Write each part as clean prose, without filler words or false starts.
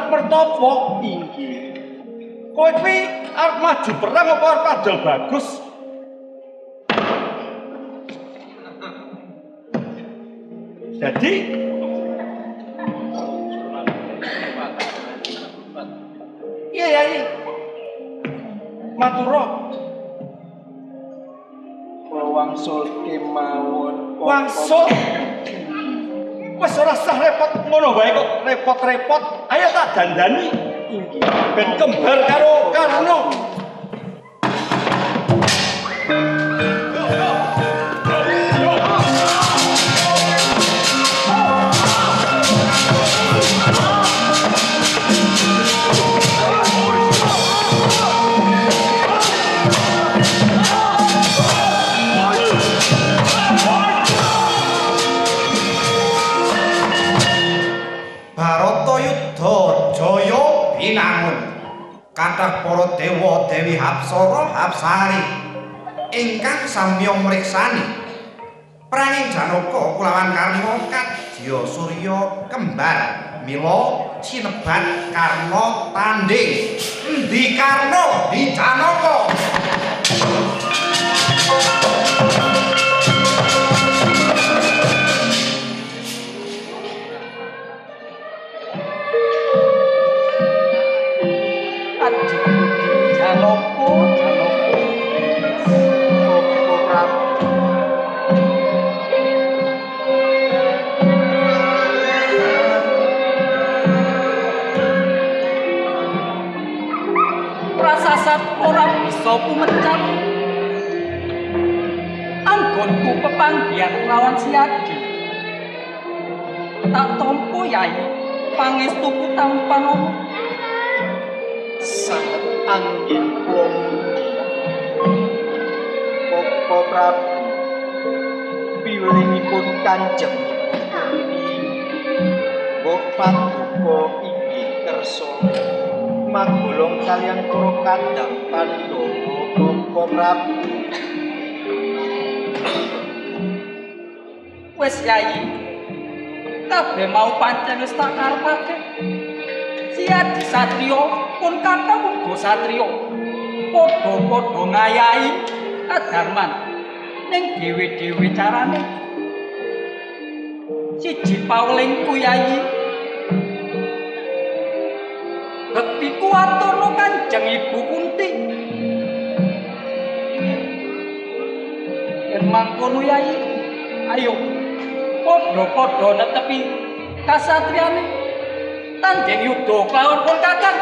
Prabu Pertapa. Inggih. Kowe kuwi arep maju perang apa arep adol bagus? Jadi iya Yai. Matura. Wangsul kemawon. Wangsul. Wes ora sah repot ngono wae kok repot-repot. Ayo tak dandani. Inggih. Ben kembar karo Karno. Kathah para dewa dewi Hapsara Hapsari ingkang samya mriksani pranging Janaka kulawan Karna kadya Surya kembar mila sinebat Karna tanding endi Karna di Janaka. Ora bisa kumencat anggonku pepanggihan lawan Siadi tak tampa Yai pangestuku tanpa nomo sanget anggen kula Bapak Prabu piwulanipun Kanjeng Putri Mbok Paduka inggih kersa magolong kalian para kadang Pandhawa Bapak Prabu. Wes Yai kabeh mau pancen wis tak karepake. Siadi satriya pun kakang uga satriya. Padha-padha ngayahi kadarman ning dhewe-dhewe carane. Siji paulingku Yai bektiku aturno Kanjeng Ibu Kunti. Yen mangkono Yai, ayo padha-padha netepi kasatriyane tanding yudha kelawan pun kakang.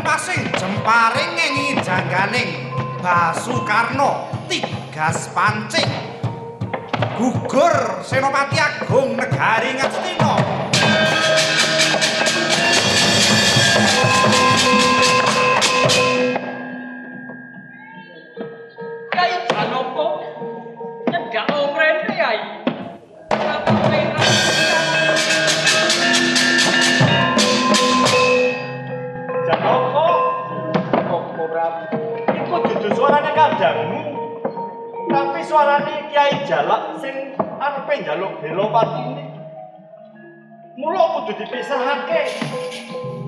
pasing jemparing ngengi jangganing Basukarno tigas pancing gugur Senopati Agung Negari Ngastina. Kyai Janaka nyedak omrene Kyai. Kenapa merah? Janaka, kok ora iku dudu suarane kandangmu. Tapi suarane Kiai Jalak sing arepe njaluk bela patine. Mula kudu dipisahake.